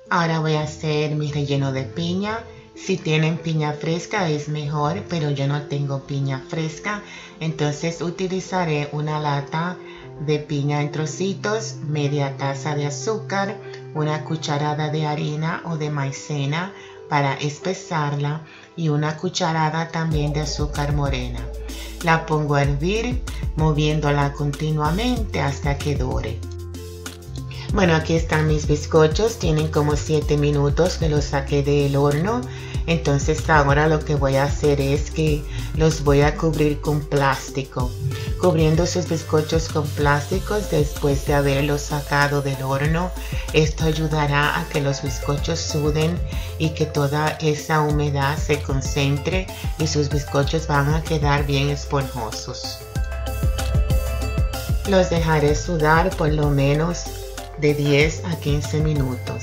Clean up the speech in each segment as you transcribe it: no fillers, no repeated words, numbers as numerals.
Ahora voy a hacer mi relleno de piña. Si tienen piña fresca es mejor, pero yo no tengo piña fresca, entonces utilizaré una lata de piña en trocitos, media taza de azúcar, una cucharada de harina o de maicena para espesarla y una cucharada también de azúcar morena. La pongo a hervir, moviéndola continuamente hasta que dore. Bueno, aquí están mis bizcochos, tienen como 7 minutos que los saqué del horno. Entonces ahora lo que voy a hacer es que los voy a cubrir con plástico. Cubriendo sus bizcochos con plásticos después de haberlos sacado del horno, esto ayudará a que los bizcochos suden y que toda esa humedad se concentre y sus bizcochos van a quedar bien esponjosos. Los dejaré sudar por lo menos de 10 a 15 minutos.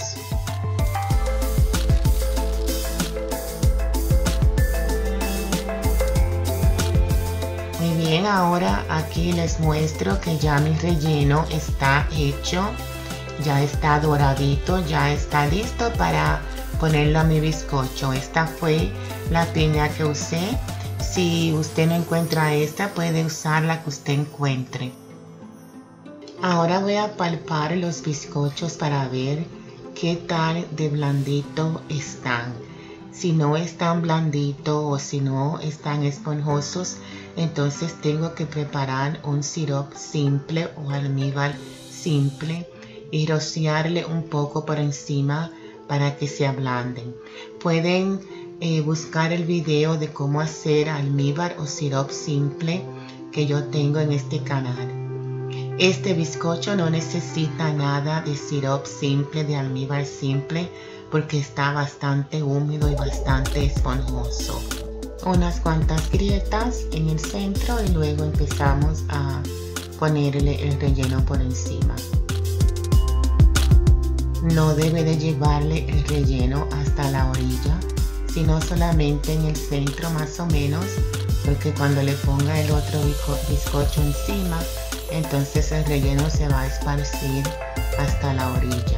Muy bien, ahora aquí les muestro que ya mi relleno está hecho, ya está doradito, ya está listo para ponerlo a mi bizcocho. Esta fue la piña que usé. Si usted no encuentra esta, puede usar la que usted encuentre. Ahora voy a palpar los bizcochos para ver qué tal de blandito están. Si no están blanditos o si no están esponjosos, entonces tengo que preparar un sirope simple o almíbar simple y rociarle un poco por encima para que se ablanden. Pueden buscar el video de cómo hacer almíbar o sirope simple que yo tengo en este canal. Este bizcocho no necesita nada de sirope simple, de almíbar simple, porque está bastante húmedo y bastante esponjoso. Unas cuantas grietas en el centro y luego empezamos a ponerle el relleno por encima. No debe de llevarle el relleno hasta la orilla, sino solamente en el centro más o menos, porque cuando le ponga el otro bizcocho encima, entonces el relleno se va a esparcir hasta la orilla.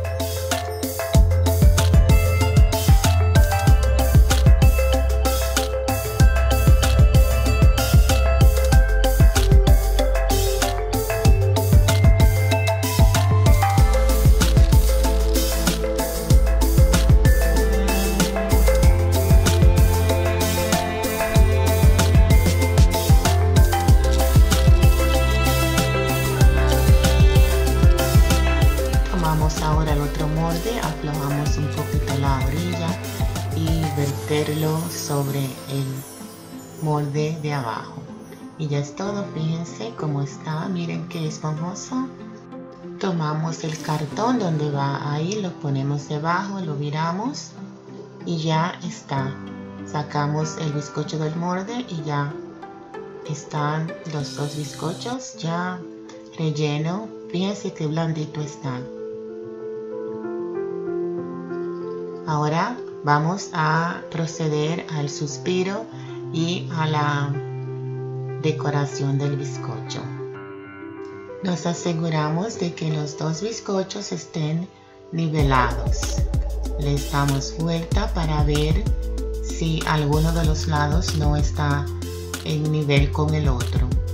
Ahora el otro molde, aflojamos un poquito la orilla y verterlo sobre el molde de abajo. Y ya es todo, fíjense cómo está, miren qué esponjoso. Tomamos el cartón donde va ahí, lo ponemos debajo, lo viramos y ya está. Sacamos el bizcocho del molde y ya están los dos bizcochos ya relleno. Fíjense qué blandito está. Ahora vamos a proceder al suspiro y a la decoración del bizcocho. Nos aseguramos de que los dos bizcochos estén nivelados. Les damos vuelta para ver si alguno de los lados no está en nivel con el otro.